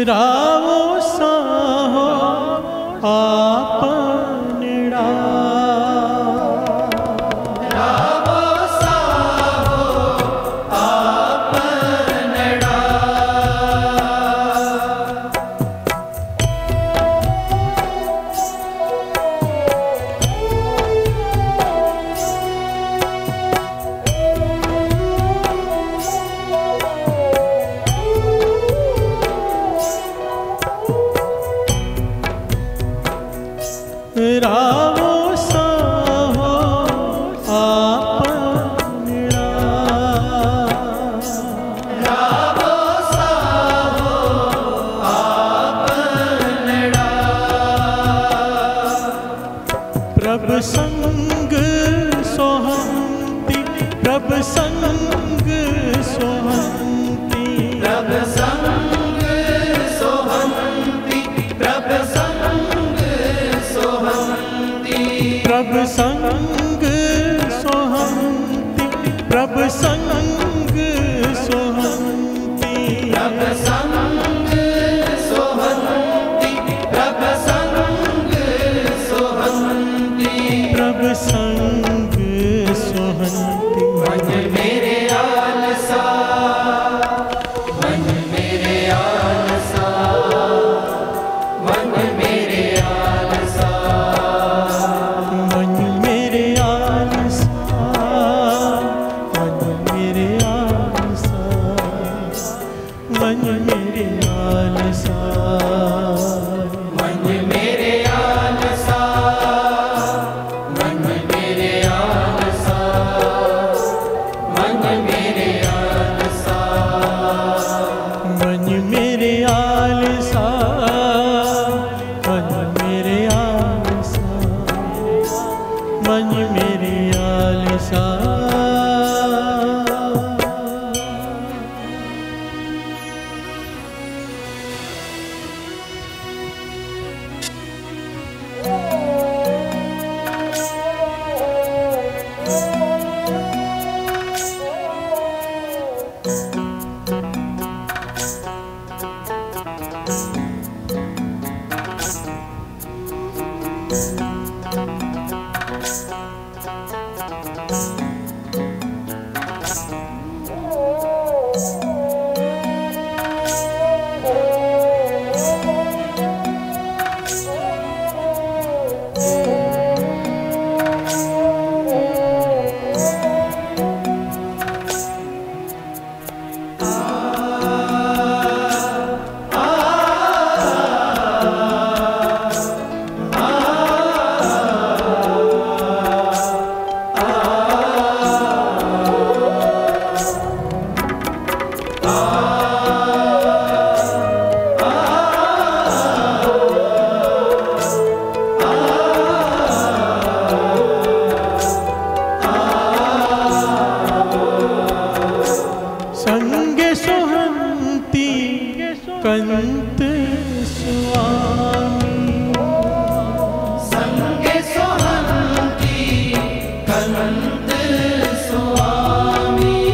रावो साहो आपनड़ा, रावो साहो आपनड़ा। रावो साहो आपनड़ा, रावो साहो आपनड़ा। प्रभ संग सोहंती, प्रभ संग सोहंती, प्रभ संग सोहंती, प्रभ संग सोहंती, प्रभ संग सोहंती, प्रभ संग सोहंती, प्रभ संग सोहंती, प्रभ संग सोहंती। प्रभ संग सोहंती। मन मेरे आलसा, मन मेरे आलसा, मन मेरे आलसा, मन मेरे आलसा, मन मेरे आलसा, मन मेरे आलसा, मन मेरे आलसा, मन मेरे आलसा, मन मेरे आलसा, मन मेरे आलसा, मन मेरे आलसा, मन मेरे आलसा। संगे सोहंती कंत स्वामी, संगे सोहंती कंत स्वामी,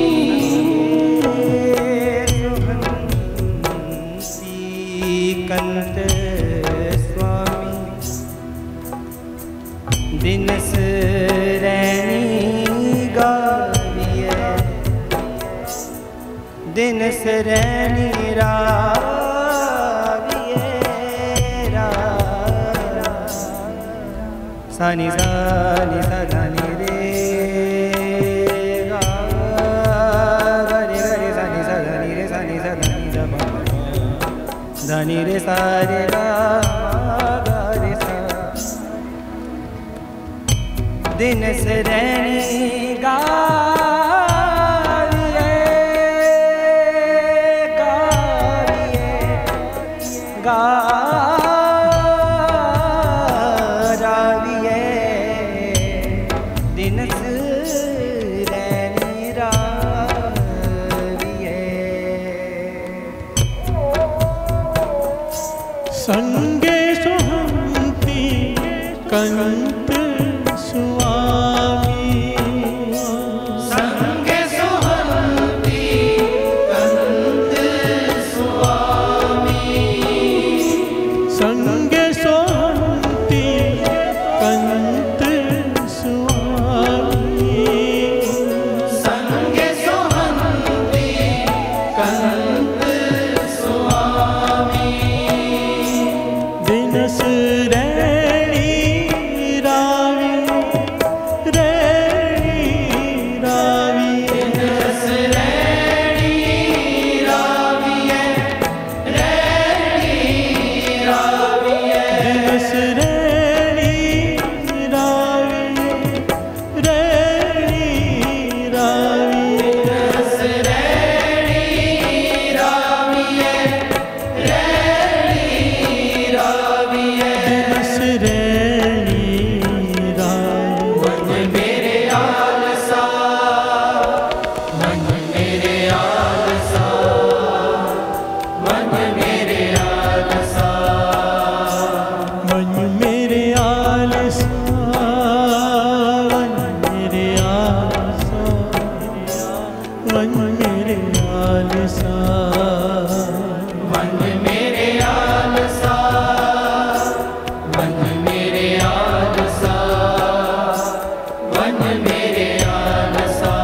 सोहंती कंत स्वामी। दिनस रैनी गाविए, दिनस रैनी राविए, सानी सानी सदानी रे गा, रे रे सानी सदानी रे सानी सदानी दा, दानी रे सारे गा गा रे सा। दिनस रैनी गाविए, गाविए, गाविए, दिनस रैनी राविए। संगे सोहंती कंत स्वामी, संगे सोहंती कंत स्वामी, आलसा, मन मेरे आलसा, मन मेरे आलसा, मन मेरे आलसा,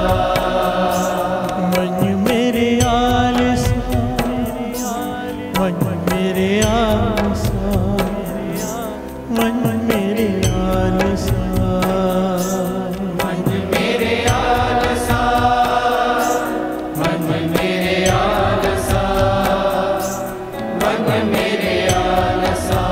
मन मेरे आलसा, मन मेरे आलसा, मन मेरे आलसा, मन मेरे आलसा, मन मेरे आलसा, मन मेरे आलसा।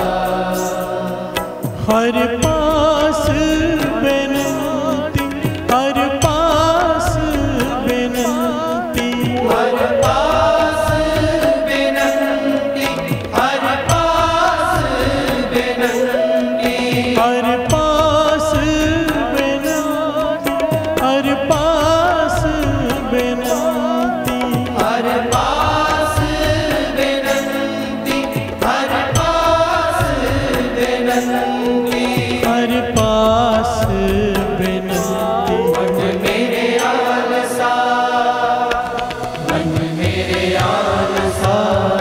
हर पास बेनती, हर पास बेनती, हर पास बेनती, हर पास बेनती, हर पास बेनती, हर पास बेनती, हर पास बेनती, हर पास बेनती। हर पास बेनती। मन मेरे आलसा, मन मेरे आलसा,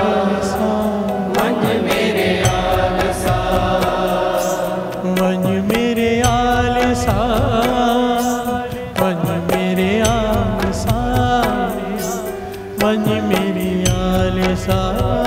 मन मेरे आलसा, मन मेरे आलसा, मन मेरे आलसा, मन मेरे आलसा।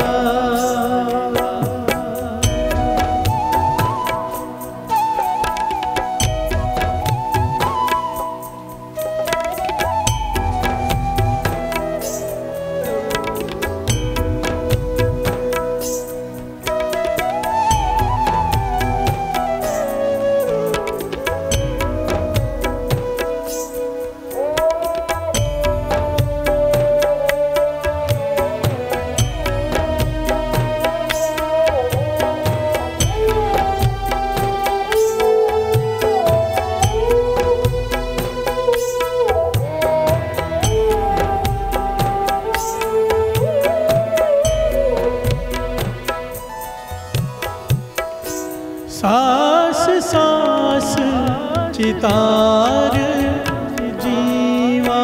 सांस सांस चितार जीवा,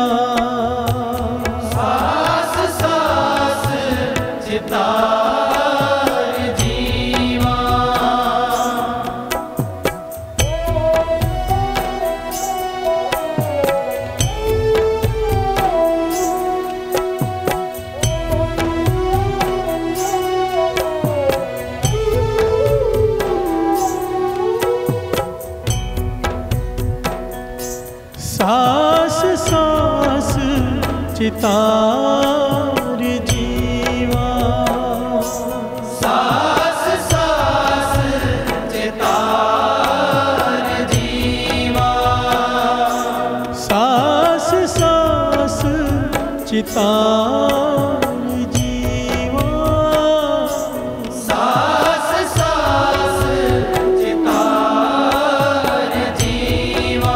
सास सास चितार जीवा, सांस सांस चितार जीवा, सास सास चितार जीवा, सांस सांस चितार जीवा, सास सास चितार जीवा।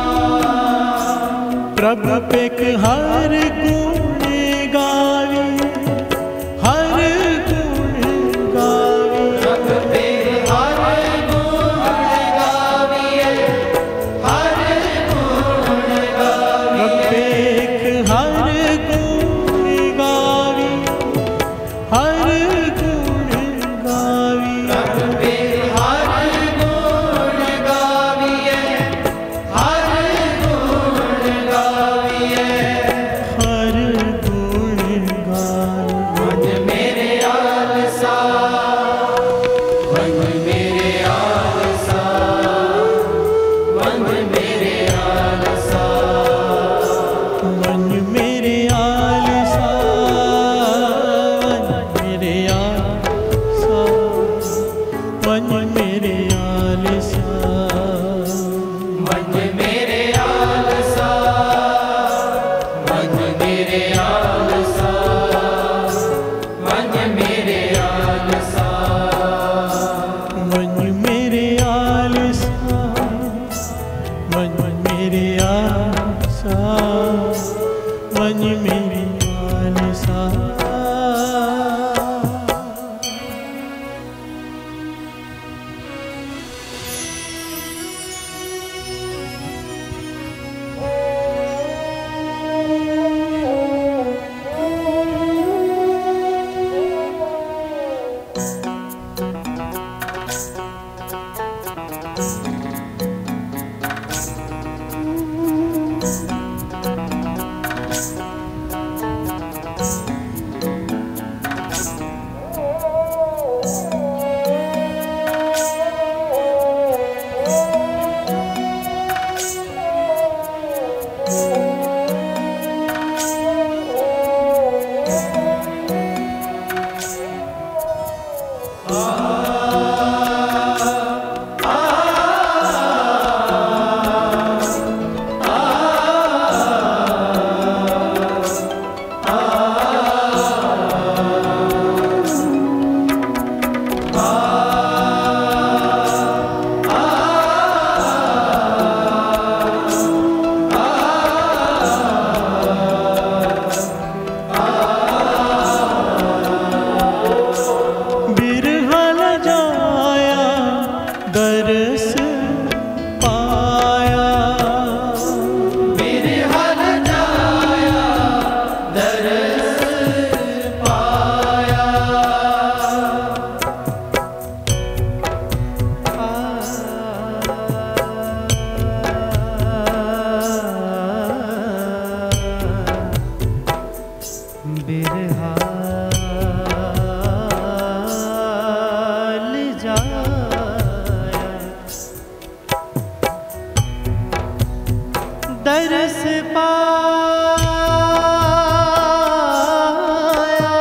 प्रभु पेक हर गुण गावी, हर गुण गावी, रब पे हर गुण गाविए, हर गुण गाविए, प्रभु पेक हर गुण गावी, हर गुण गावी, रब पे हर गुण गाविए, हर गुण गाविए। हर गुण गावी। मन मेरे आलसा, मन मेरे आलसा, मन मेरे आलसा, मन मेरे आलसा, मन मेरे आलसा, मन मेरे आलसा, मन मेरे आलसा, मन मेरे आलसा, मन मेरे आलसा। मन मेरे आलसा, मन मेरे आलसा। बिरहाल जाया दरस पाया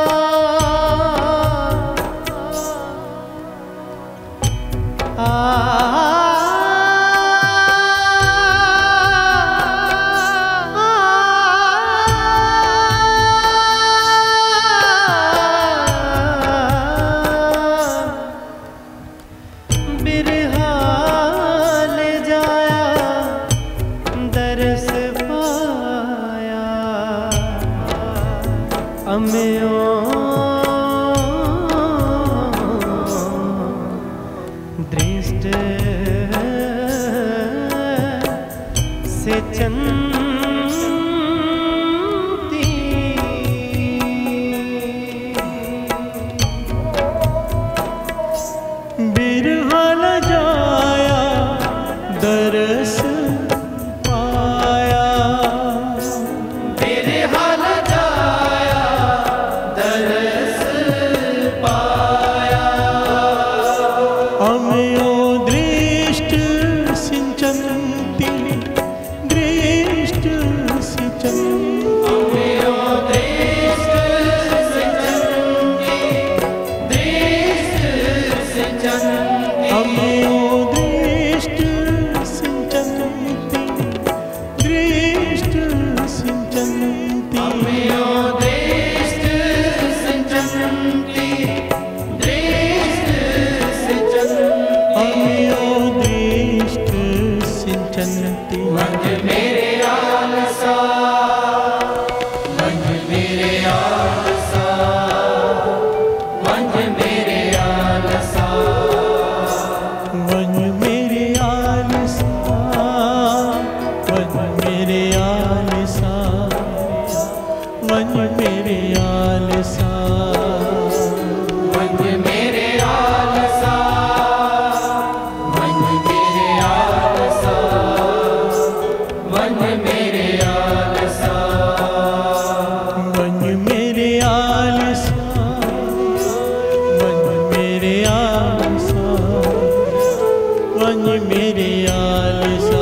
बिरहाल जाया दरस पाया अम्यों दृष्ट से चंती बिरहाल जाया दरस पाया बिरहाल जाया दरस पाया अम्यो दृष्ट सिंचन्ति दृष्ट सिंचन्ति अम्यो दृष्ट सिंचन्ति दृष्ट सिंचन्ति अम्यो दृष्ट सिंचन्ति दृष्ट सिंचन्ति अम्यो दृष्ट सिंचन्ति दृष्ट सिंचन्ति अम्यो दृष्ट सिंचन्ति मंज मेरे आलसा मंज मेरे आलसा मंज मेरे आलसा वन मेरे आलसा वन मेरे आलसा वन मेरे आलसा मंज मेरे आलसा मंज मेरे आलसा मंज मेरे आलसा वन मेरे आलसा वन मेरे आलसा वन मेरे आलसा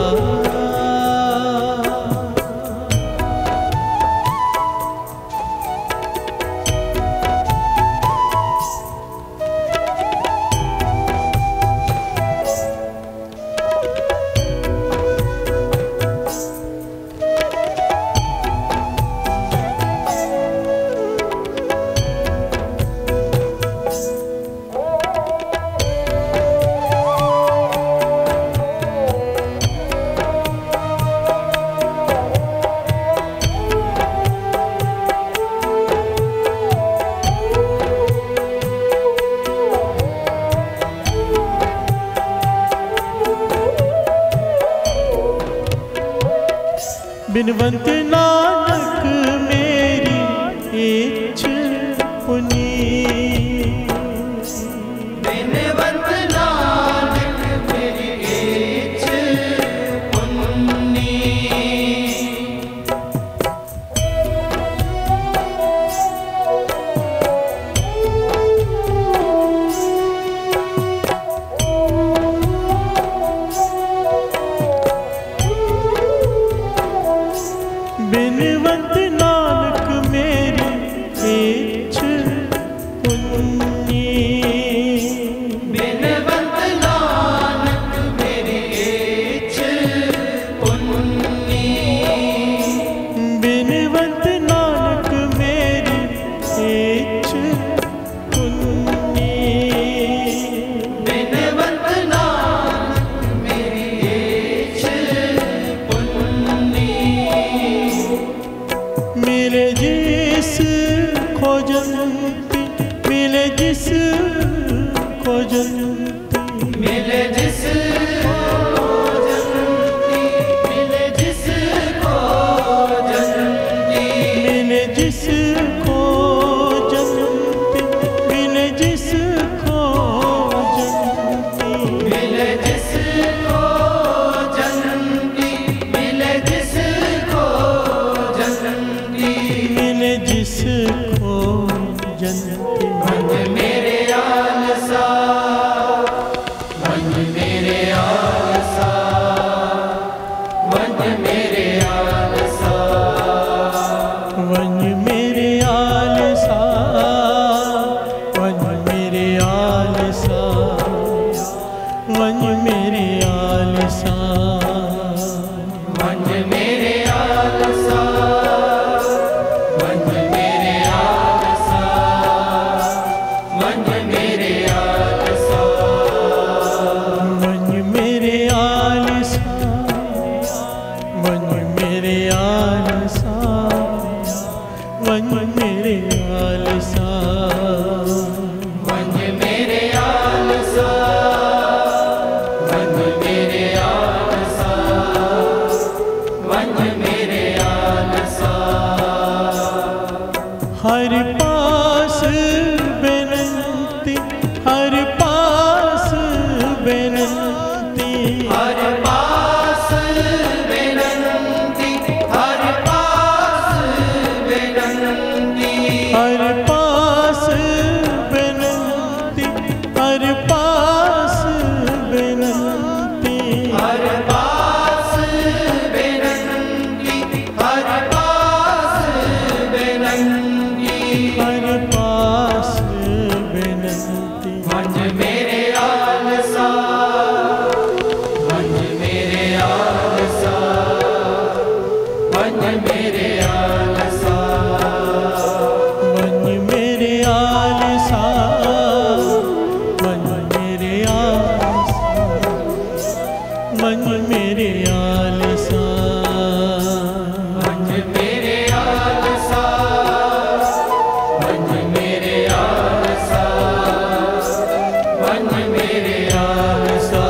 बिनवंत नानक मेरी इच्छ पुनी बिनवंत नानक मेरी इच्छ पुन्नी बिनवंत नानक मेरी इच्छ पुनी बिनवंत नानक मेरी इच्छ पुन्नी बिनवंत नानक मेरी इच्छ पुनी बिनवंत नानक मेरी इच्छ पुन्नी मिले जिस खोजंती मिले जिस खोजंती मिले जिस खोजंती मिले जिस खोजंती मिले जिस खोजंती मिले जिस खोजंती मिले जिस खोजंती मिले जिस खोजंती मिले जिस खोजंती वंज मेरे आलसा, वंज मेरे आलसा, वंज मेरे आलसा, वंज मेरे आलसा, वंज मेरे आलसा, वंज मेरे आलसा, वंज मेरे आलसा, वंज मेरे आलसा, वंज मेरे आलसा, वंज मेरे आलसा, वंज मेरे आलसा, वंज मेरे आलसा, वंज मेरे आलसा, वंज मेरे आलसा, वंज मेरे आलसा, हर पास बेनंती, हर पास बेनंती, हर पास बेनंती, हर पास बेनंती, हर पास बेनंती, हर पास बेनंती, हर पास बेनंती, हर पास बेनंती, हर पास बेनंती, वंज मेरे आलसा, वंज मेरे आलसा, वंज मेरे आलसा, वंज मेरे आलसा, वंज मेरे आलसा, वंज मेरे आलसा, वंज मेरे आलसा, वंज मेरे आलसा, वंज मेरे आलसा,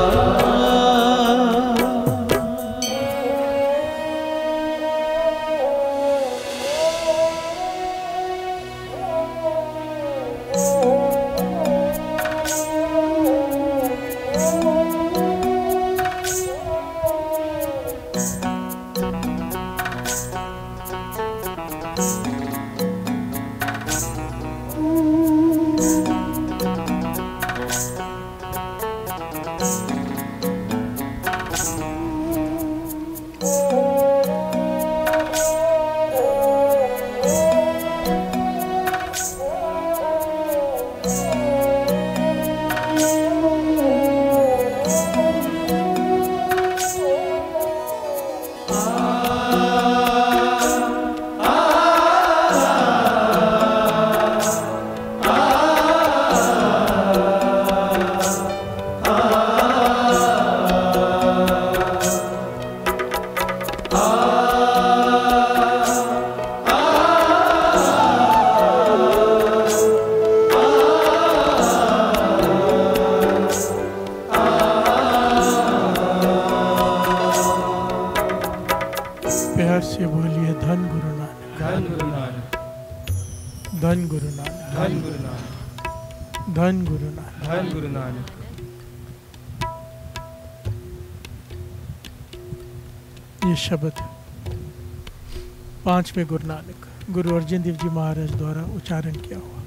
प्यार से बोलिए धन गुरु नानक, धन गुरु नानक, धन गुरु नानक, धन गुरु नानक, धन गुरु नानक। धन गुरु नानक। ये शब्द पांचवें गुरु नानक गुरु अर्जन देव जी महाराज द्वारा उच्चारण किया हुआ।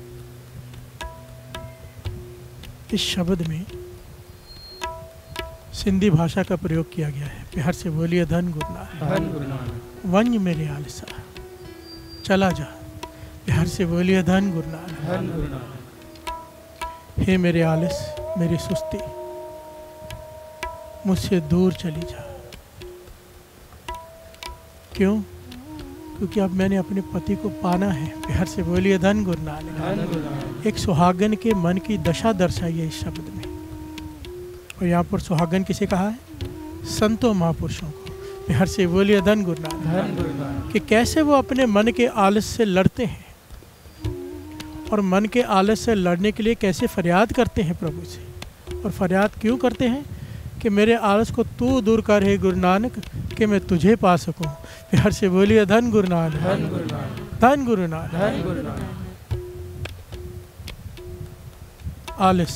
इस शब्द में सिंधी भाषा का प्रयोग किया गया है। प्यार से बोलिए धन गुरु नानक, धन गुरु नानक, वंज मेरे आलसा, चला जा। प्यार से बोलिए धन गुरु नानक, धन गुरु नानक। हे मेरे आलस, मेरी सुस्ती, मुझसे दूर चली जा। क्यों? क्योंकि अब मैंने अपने पति को पाना है। प्यार से बोलिए धन गुरु नानक। धन गुरु नानक। एक सुहागन के मन की दशा दर्शाई है इस शब्द में। और यहाँ पर सुहागन किसे कहा है? संतों महापुरुषों को। प्यार से बोलिए धन गुरु नानक। धन गुरु नानक। कि कैसे वो अपने मन के आलस से लड़ते हैं और मन के आलस से लड़ने के लिए कैसे फरियाद करते हैं प्रभु से। और फरियाद क्यों करते हैं? कि मेरे आलस को तू दूर कर हे गुरु नानक, कि मैं तुझे पा सकूं। प्यार से बोलिए धन गुरु नानक। धन गुरु नानक। धन गुरु नानक। धन गुरु नानक। आलस,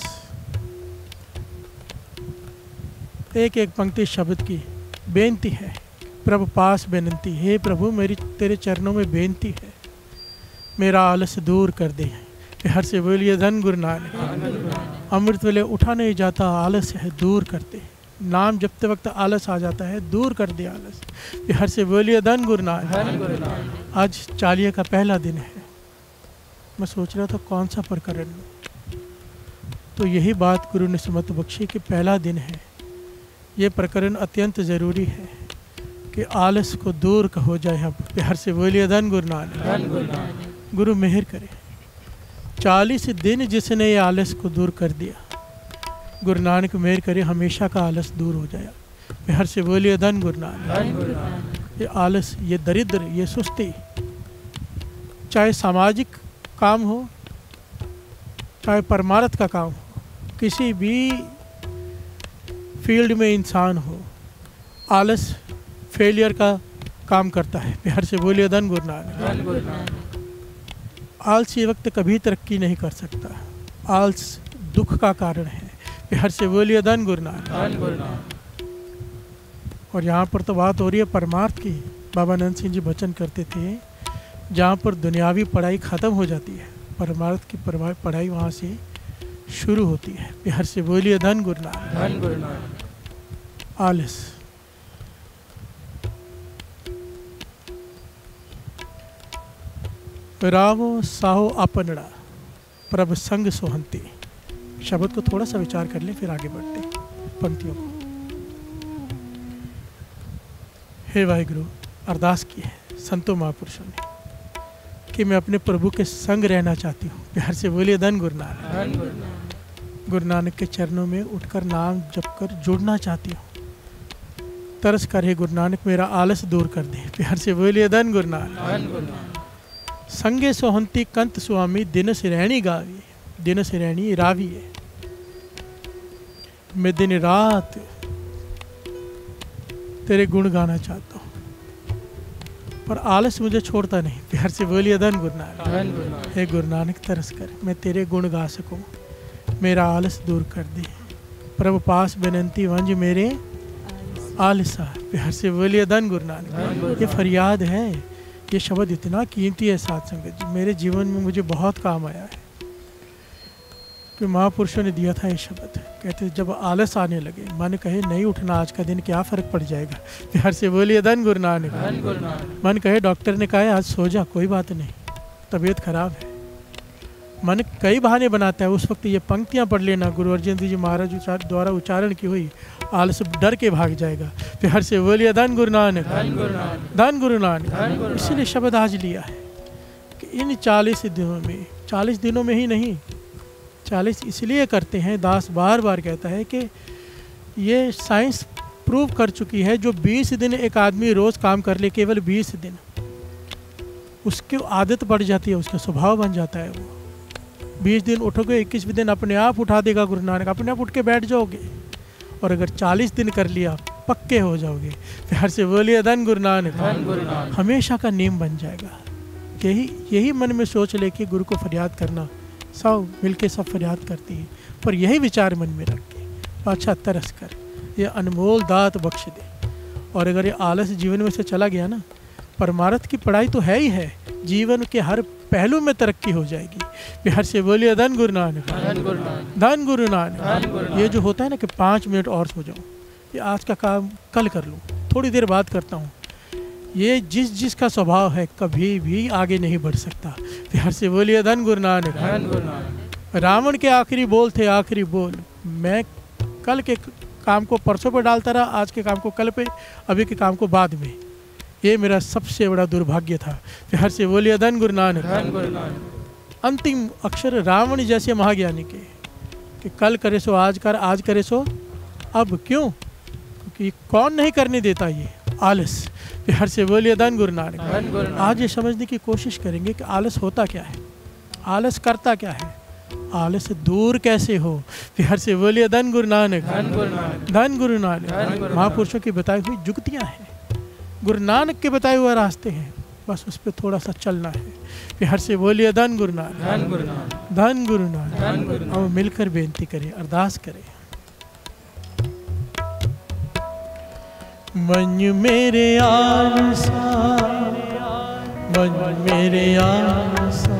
एक एक पंक्ति शब्द की बेनती है। प्रभु पास बेनती, हे प्रभु मेरी तेरे चरणों में बेनती है। मेरा आलस दूर कर दे। हर से बोलिए धन गुरु नानक। अमृत वेले उठा नहीं जाता, आलस है दूर करते। नाम जपते वक्त आलस आ जाता है, दूर कर दे आलस। हर से बोलिए धन गुरु नानक। आज चालिये का पहला दिन है। मैं सोच रहा था कौन सा प्रकरण लूं, तो यही बात गुरु ने सुमत बख्शी कि पहला दिन है। ये प्रकरण अत्यंत ज़रूरी है कि आलस को दूर हो जाए। हम प्यार से बोलिए धन गुरु नानक। गुरु मेहर करे। 40 दिन जिसने ये आलस को दूर कर दिया, गुरु नानक मेहर करे हमेशा का आलस दूर हो जाए। प्यार से बोलिए धन गुरु नानक। ये आलस, ये दरिद्र, ये सुस्ती, चाहे सामाजिक काम हो चाहे परमार्थ का काम हो, किसी भी फील्ड में इंसान हो, आलस फेलियर का काम करता है। प्यार से बोलिए धन गुरु नानक। आलसी वक्त कभी तरक्की नहीं कर सकता। आलस दुख का कारण है। प्यार से बोलिए धन गुरु नानक। और यहाँ पर तो बात हो रही है परमार्थ की। बाबा नंद सिंह जी वचन करते थे, जहाँ पर दुनियावी पढ़ाई ख़त्म हो जाती है, परमार्थ की पढ़ाई वहाँ से शुरू होती है। प्यार से बोलिए धन गुरु नानक। आलस, रावो साहो आपनड़ा प्रभ संग सोहंती। शब्द को थोड़ा सा विचार कर ले, फिर आगे बढ़ते पंक्तियों को। हे वाहिगुरु, अरदास की है संतों महापुरुषों ने कि मैं अपने प्रभु के संग रहना चाहती हूँ। प्यार से बोलिए धन गुरु नानक। गुरु नानक के चरणों में उठकर नाम जप कर जुड़ना चाहती हूँ। तरस कर हे गुरु नानक मेरा आलस दूर कर दे। प्यार से बोलिए धन गुरु नानक। संगे सोहंती कंत स्वामी दिन सिरैणी गावी। दिन सिरैणी रावी है। मैं दिन रात तेरे गुण गाना चाहता हूँ, पर आलस मुझे छोड़ता नहीं। प्यार से बोलिए धन गुरु नानक। हे गुरु नानक तरस कर मैं तेरे गुण गा सकूं, मेरा आलस दूर कर दे। प्रभु पास बेनंती वंज मेरे आलसा। प्यार से बोलिए धन गुरु नानक। ये फरियाद है, ये शब्द इतना कीमती है साथ संगत जी, मेरे जीवन में मुझे बहुत काम आया है। कि महापुरुषों ने दिया था ये शब्द, कहते जब आलस आने लगे, मन कहे नहीं उठना आज का दिन, क्या फ़र्क पड़ जाएगा। प्यार से बोलिए धन गुरु नानक। मन कहे डॉक्टर ने कहा है आज सो जा, कोई बात नहीं, तबीयत खराब है। मन कई बहाने बनाता है। उस वक्त ये पंक्तियाँ पढ़ लेना, गुरु अर्जन देव जी महाराज द्वारा उच्चारण की हुई, आलस डर के भाग जाएगा। प्यार से बोलिए धन गुरु नानक। धन गुरु नानक। इसलिए शब्द आज लिया है कि इन 40 दिनों में, 40 दिनों में ही नहीं, 40 इसलिए करते हैं, दास बार बार कहता है कि ये साइंस प्रूव कर चुकी है, जो 20 दिन एक आदमी रोज़ काम कर ले, केवल 20 दिन, उसकी आदत पड़ जाती है, उसका स्वभाव बन जाता है। वो 20 दिन उठोगे, 21वें दिन अपने आप उठा देगा गुरु नानक, अपने आप उठ के बैठ जाओगे। और अगर 40 दिन कर लिया, पक्के हो जाओगे। प्यार से बोलिए धन गुरु नानक। हमेशा का नियम बन जाएगा। यही मन में सोच ले कि गुरु को फरियाद करना, सब मिलके सब फरियाद करती है, पर यही विचार मन में रख के अच्छा तरस कर ये अनमोल दात बख्श दे। और अगर ये आलस जीवन में से चला गया ना, परमार्थ की पढ़ाई तो है ही है, जीवन के हर पहलू में तरक्की हो जाएगी। प्यार से बोलिए धन गुरु नानक। धन गुरु नानक। ये जो होता है ना कि 5 मिनट और सो जाऊँ, ये आज का काम कल कर लूँ, थोड़ी देर बात करता हूँ, ये जिसका स्वभाव है कभी भी आगे नहीं बढ़ सकता। प्यार से बोलिए धन गुरु नानक। रावण के आखिरी बोल थे, आखिरी बोल, मैं कल के काम को परसों पे डालता रहा, आज के काम को कल पे, अभी के काम को बाद में। ये मेरा सबसे बड़ा दुर्भाग्य था। प्यार से बोलिए धन गुरु नानक। अंतिम अक्षर रावण जैसे महाज्ञानी के कि कल करे सो आज कर, आज करे सो अब। क्यों? क्योंकि कौन नहीं करने देता ये आलस। प्यार से बोलिए धन गुरु नानक। आज ये समझने की कोशिश करेंगे कि आलस होता क्या है, आलस करता क्या है, आलस दूर कैसे हो। प्यार से बोलिए धन गुरु नानक। धन गुरु नानक। महापुरुषों की बताई हुई जुक्तियाँ हैं, गुरु नानक के बताए हुए रास्ते हैं, बस उस पर थोड़ा सा चलना है। प्यार से बोलिए धन गुरु नानक। धन गुरु नानक। और मिलकर बेनती करें, अरदास करें। मन मेरे आलसा, मन मेरे आलसा,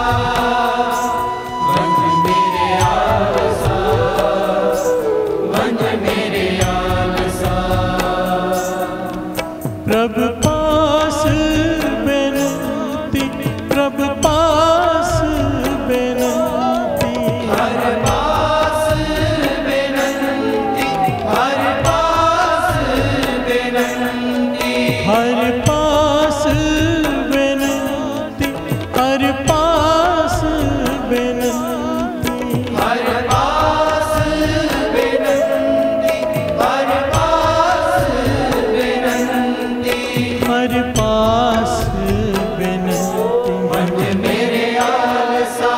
प्रभु पास बेनती, प्रभु पास बेनती, हर पास बेनती, हर पास बेनती, हर पास बेनती, हर पास बेनती, हर पास बेनती, हर पास बेनती, हर पास बेनती। मन मेरे आलसा,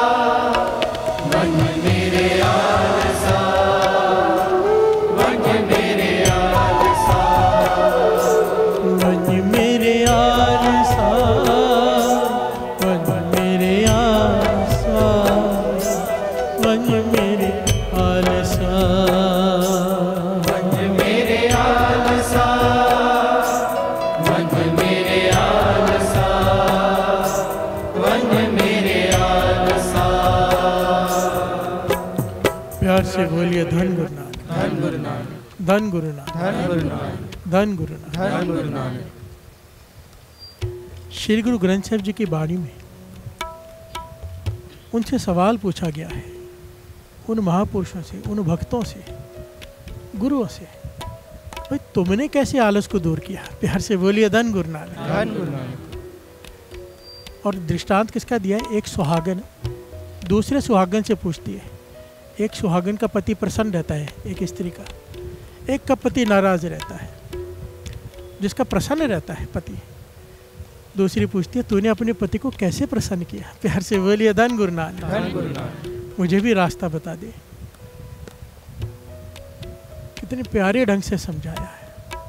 मन मेरे आलसा, मन मेरे आलसा, मन मेरे आलसा, मन मेरे आलसा, मन मेरे आलसा, मन मेरे आलसा, मन मेरे आलसा, मन मेरे आलसा। प्यार से बोलिए धन गुरु नानक, धन गुरु नानक, धन गुरु नानक, धन गुरु नानक, धन गुरु नानक। धन गुरु नानक। श्री गुरु ग्रंथ साहिब जी की बाणी में उनसे सवाल पूछा गया है, उन महापुरुषों से, उन भक्तों से, गुरुओं से, भाई तुमने कैसे आलस को दूर किया? प्यार से बोलिए धन गुरु नानक। धन गुरु नानक। और दृष्टांत किसका दिया है? एक सुहागन दूसरे सुहागन से पूछती है। एक सुहागन का पति प्रसन्न रहता है, एक स्त्री का, एक का पति नाराज रहता है। जिसका प्रसन्न रहता है पति, दूसरी पूछती है तूने अपने पति को कैसे प्रसन्न किया? प्यार से बोलिए धन गुरु नानक। धन गुरु नानक। मुझे भी रास्ता बता दे। कितने प्यारे ढंग से समझाया है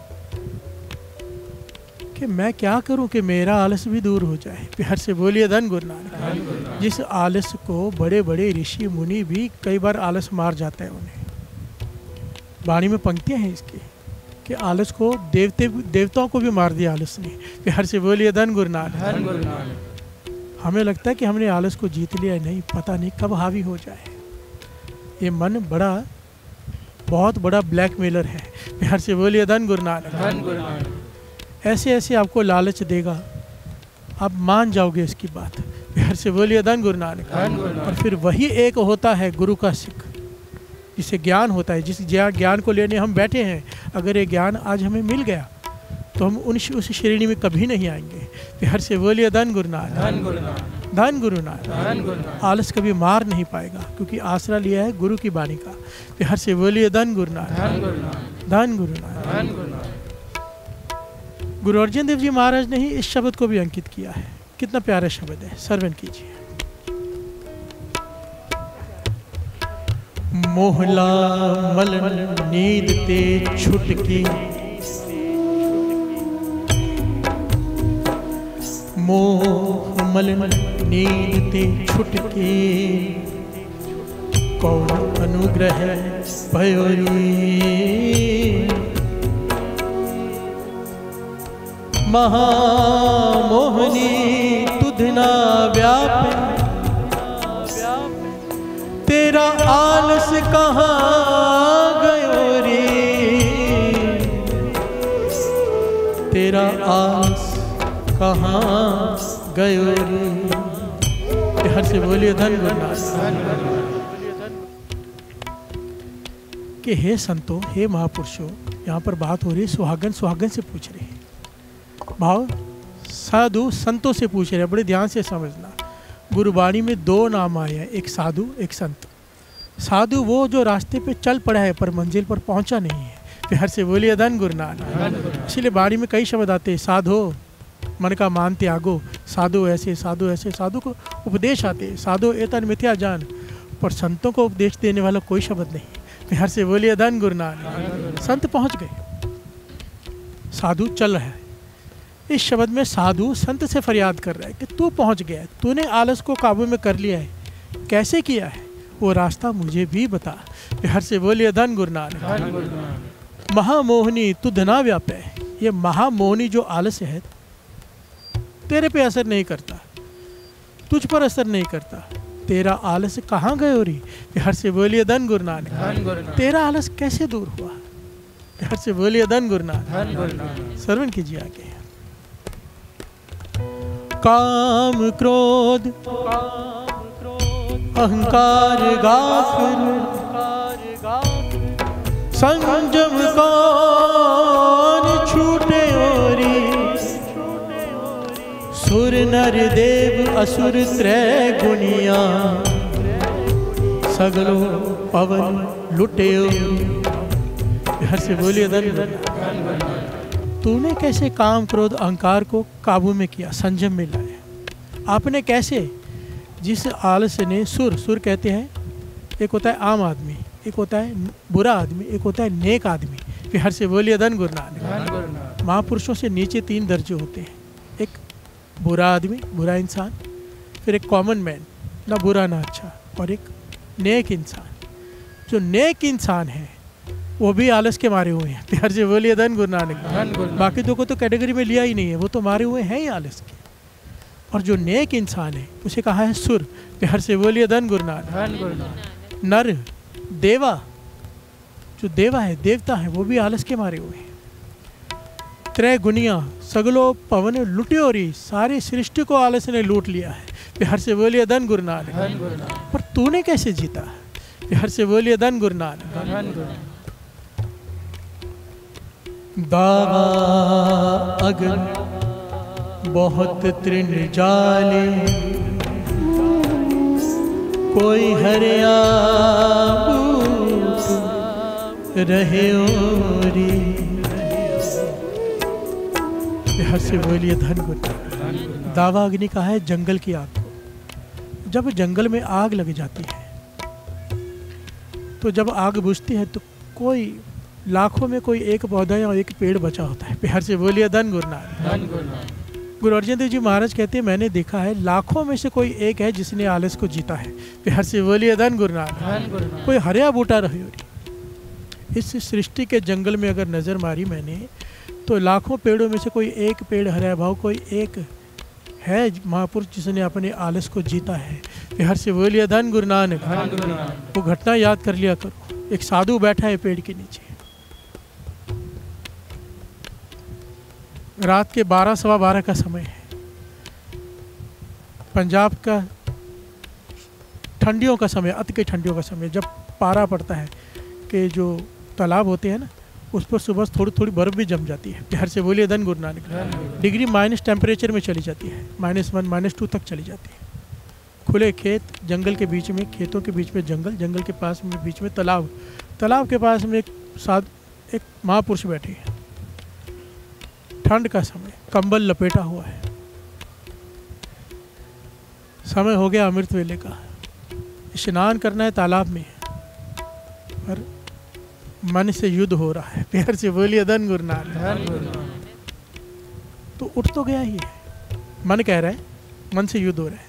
कि मैं क्या करूं कि मेरा आलस भी दूर हो जाए। प्यार से बोलिए धन गुरु नानक। धन गुरु नानक। जिस आलस को बड़े बड़े ऋषि मुनि भी कई बार आलस मार जाता है उन्हें। वाणी में पंक्तियां हैं इसकी कि आलस को देवताओं को भी मार दिया आलस ने। प्यार से बोलिए धन गुरु नानक। धन गुरु नानक। हमें लगता है कि हमने आलस को जीत लिया, नहीं, पता नहीं कब हावी हो जाए। ये मन बहुत बड़ा ब्लैकमेलर है। प्यार से बोलिए धन गुरु नानक। धन गुरु नानक। ऐसे ऐसे आपको लालच देगा, आप मान जाओगे इसकी बात। प्यार से बोलिए धन गुरु नानक। धन गुरु और नानक। फिर वही एक होता है गुरु का सिख, जिसे ज्ञान होता है। जिस ज्ञान को लेने हम बैठे हैं, अगर ये ज्ञान आज हमें मिल गया तो हम उस श्रेणी में कभी नहीं आएंगे। प्यार से बोलिए धन गुरु नानक। धन गुरु नानक। धन गुरु नानक। धन गुरु नानक। आलस कभी मार नहीं पाएगा, क्योंकि आसरा लिया है गुरु की वाणी का। प्यार से बोलिए धन गुरु नानक। धन गुरु नानक। धन गुरु नानक। धन गुरु नानक। गुरु अर्जन देव जी महाराज ने ही इस शब्द को भी अंकित किया है। कितना प्यारा शब्द है, श्रवण कीजिए। मोहला मलन नींद ते छुटकी, मोह मलन नींद ते छुटकी, कौन अनुग्रह भयो रे। महामोहनी तुध ना व्यापे, तेरा आलस कहाँ गयो रे। तेरा आलस कहाँ गयो रे। हर से बोलिए धन गुरु नानक। कि हे संतों, हे महापुरुषों, यहाँ पर बात हो रही है सुहागन से पूछ रहे हैं। भाव साधु संतों से पूछ रहे हैं, बड़े ध्यान से समझना। गुरुवाणी में दो नाम आए हैं, एक साधु एक संत। साधु वो जो रास्ते पे चल पड़ा है पर मंजिल पर पहुंचा नहीं है। प्यार से बोलिए धन गुरु नानक। इसलिए वाणी में कई शब्द आते हैं, साधो मन का मान त्यागो, साधु ऐसे, साधु ऐसे। साधु को उपदेश आते हैं, साधु एतन मिथ्या जान, पर संतों को उपदेश देने वाला कोई शब्द नहीं। प्यार से बोलिए धन गुरु नानक। संत पहुंच गए, साधु चल रहा है। इस शब्द में साधु संत से फरियाद कर रहा है कि तू पहुंच गया, तूने आलस को काबू में कर लिया है, कैसे किया है वो रास्ता मुझे भी बता। प्यार से बोलिए धन गुरु नानक। महामोहनी तुध ना व्यापे, ये महामोहनी जो आलस है तेरे पे असर नहीं करता। तुझ पर असर नहीं करता। तेरा आलस कहाँ गए हो री? प्यार से बोलिए धन गुरु नानक। धन गुरु नानक। तेरा आलस कैसे दूर हुआ? प्यार से बोलिए धन गुरु नानक। धन गुरु नानक। श्रवण कीजिए आगे। काम क्रोध अहंकार गाफिल संजम कौन छूटे ओरी। सुर नर देव असुर त्रय गुनिया सगलो पवन लुटे। हर से बोलिए धन गुरु नानक। तूने कैसे काम क्रोध अहंकार को काबू में किया, संयम में लाया? आपने कैसे? जिस आलस ने सुर कहते हैं, एक होता है आम आदमी, एक होता है बुरा आदमी, एक होता है नेक आदमी। फिर हर से बोलिए धन गुरु नानक। महापुरुषों से नीचे 3 दर्जे होते हैं। एक बुरा आदमी, बुरा इंसान, फिर एक कॉमन मैन, ना बुरा ना अच्छा, और एक नेक इंसान। जो नेक इंसान है वो भी आलस के मारे हुए हैं। प्यार से बोलिए धन गुरु नानक। बाकी दो को तो कैटेगरी में लिया ही नहीं है, वो तो मारे हुए हैं ही आलस के। और जो नेक इंसान है उसे कहा है सुर। प्यार से बोलिए धन गुरु नानक। नर देवा, जो देवा है, देवता है, वो भी आलस के मारे हुए हैं। त्रय गुनिया सगलो पवन लुटियोरी, सारी सृष्टि को आलस ने लूट लिया है। प्यार से बोलिए धन गुरु नानक। पर तूने कैसे जीता? प्यार से बोलिए धन गुरु नानक। दावा अगन बहुत तृण जाले, कोई हरिया रहे ओरी। प्यार से बोलिए धन गुरु। दावा अग्नि का है जंगल की आग को। जब जंगल में आग लग जाती है तो जब आग बुझती है तो कोई लाखों में कोई एक पौधा या एक पेड़ बचा होता है। प्यार से बोलिए धन गुरु नानक। गुरु अर्जन देव जी महाराज कहते हैं, मैंने देखा है लाखों में से कोई एक है जिसने आलस को जीता है। प्यार से बोलिए धन गुरु नानक। कोई हरिया बूटा रही। इस सृष्टि के जंगल में अगर नज़र मारी मैंने तो लाखों पेड़ों में से कोई एक पेड़ हरा भाव, कोई एक है महापुरुष जिसने अपने आलस को जीता है। प्यार से बोलिए धन गुरु नानक। वो घटना याद कर लिया करो। एक साधु बैठा है पेड़ के नीचे, रात के 12 सवा 12 का समय है। पंजाब का ठंडियों का समय, अति की ठंडियों का समय, जब पारा पड़ता है कि जो तालाब होते हैं ना, उस पर सुबह थोड़ी थोड़ी बर्फ़ भी जम जाती है। प्यार से बोलिए धन Guru Nanak. Degree minus temperature में चली जाती है, -1 -2 तक चली जाती है। खुले खेत, जंगल के बीच में, खेतों के बीच में जंगल, जंगल के पास में बीच में तालाब, तालाब के पास में एक महापुरुष बैठे हैं। ठंड का समय, कंबल लपेटा हुआ है। समय हो गया अमृत वेले का, स्नान करना है तालाब में, पर मन से युद्ध हो रहा है। प्यार से बोलिए धन गुरु नानक। तो उठ तो गया ही है, मन कह रहा है, मन से युद्ध हो रहा है,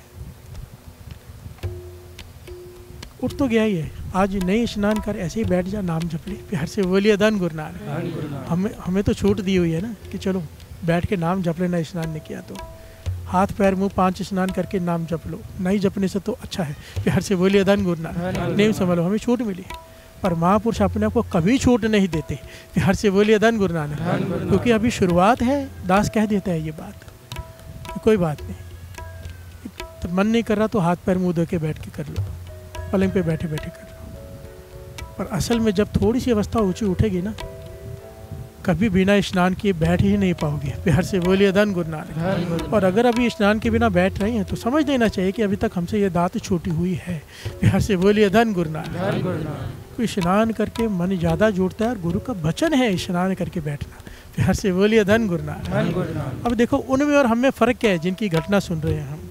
उठ तो गया ही है। आज नहीं स्नान कर, ऐसे ही बैठ जा, नाम जप ले। प्यार से बोलिए धन गुरु नानक। हमें तो छूट दी हुई है ना कि चलो बैठ के नाम जप लेना, स्नान नहीं किया तो हाथ पैर मुंह 5 स्नान करके नाम जप लो। नहीं जपने से तो अच्छा है। प्यार से बोलिए धन गुरु नानक। नेम संभालो, हमें छूट मिली, पर महापुरुष अपने आप को कभी छूट नहीं देते। प्यार से बोलिए धन गुरु नानक। क्योंकि अभी शुरुआत है, दास कह देता है ये बात, कोई बात नहीं, तो मन नहीं कर रहा तो हाथ पैर मुंह धो के बैठ के कर लो, पलंग पे बैठे बैठे कर लो। पर असल में जब थोड़ी सी अवस्था ऊंची उठेगी ना, कभी बिना स्नान किए बैठ ही नहीं पाओगे। प्यार से बोलिए धन गुरु नानक। और अगर अभी स्नान के बिना बैठ रहे हैं तो समझ लेना चाहिए कि अभी तक हमसे ये दात छूटी हुई है। प्यार से बोलिए धन गुरु नानक। तो स्नान करके मन ज़्यादा जुड़ता है, और गुरु का वचन है स्नान करके बैठना। प्यार से बोलिए धन गुरु नानक। अब देखो उनमें और हमें फ़र्क क्या है जिनकी घटना सुन रहे हैं हम।